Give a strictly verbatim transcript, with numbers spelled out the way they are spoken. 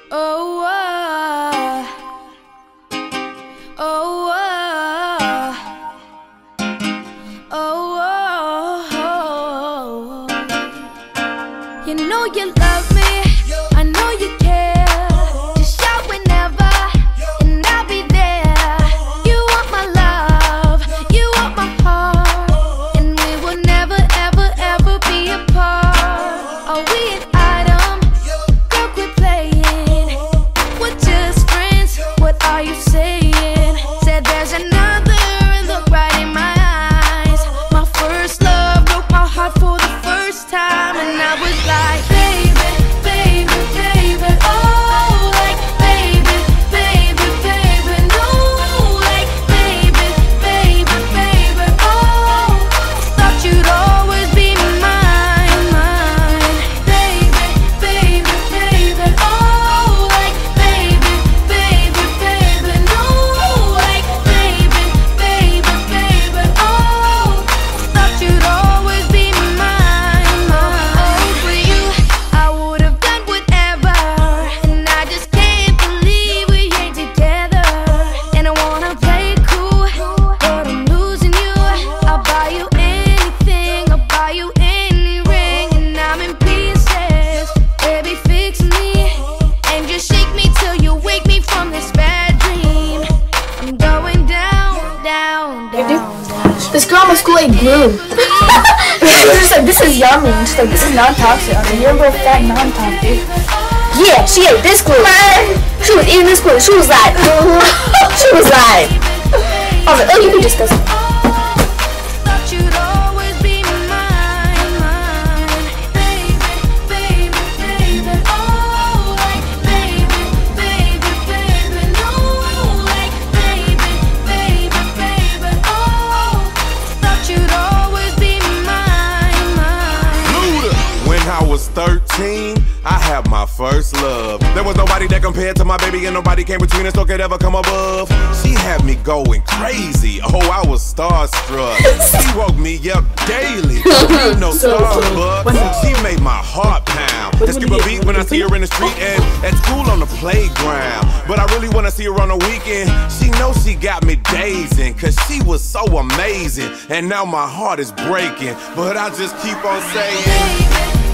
Oh, oh, oh, oh, oh, oh. You know you love me, I know you care. Just shout whenever, and I'll be there. You want my love, you want my heart, and we will never, ever, ever be apart. Are we an item? Girl, quit playing. We're just friends, what are you saying? Said there's another, and look right in my eyes. My first love broke my heart for the first time, and I was like, baby, baby, baby, oh, like, baby, baby, baby, no, like, baby, baby, baby, oh, thought you'd always be mine, mine, baby, baby, baby, oh, like, baby, baby, baby, no, like, baby, baby, baby, oh, thought you'd always be mine, mine. For you, I would have done whatever, and I just can't believe we ain't together. And I wanna play cool, but I'm losing you. I'll buy you anything, I'll buy you any ring, and I'm in pieces. Baby, fix me, and just shake me till you wake me from this bad dream. I'm going down, down, down, down. This girl in my school ate glue. She was just like, this is yummy. And she's like, this is non-toxic. I mean, you're both fat and non-toxic. Yeah, she ate this glue. She was eating this glue. She was like, she was like, I was like, oh, you can discuss it. Thought you'd always be mine, mine, baby, baby, baby, oh, like, baby, baby, baby, no, like, baby, baby, baby, oh, thought you'd always be mine, mine. Luda. When I was thirteen, I had my first love. There was nobody that compared to my baby, and nobody came between us or could ever come above. She had me going crazy. Oh, I was starstruck. She woke me up daily. Ain't no Starbucks. She made my heart pound. And skip a beat when I see her in the street and at school on the playground. But I really wanna see her on the weekend. She knows she got me dazing, cause she was so amazing. And now my heart is breaking, but I just keep on saying,